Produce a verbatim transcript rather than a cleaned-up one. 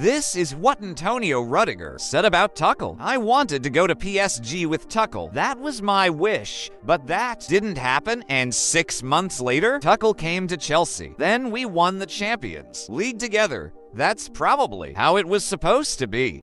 This is what Antonio Rüdiger said about Tuchel. "I wanted to go to P S G with Tuchel. That was my wish. But that didn't happen, and six months later, Tuchel came to Chelsea. Then we won the Champions League together. That's probably how it was supposed to be."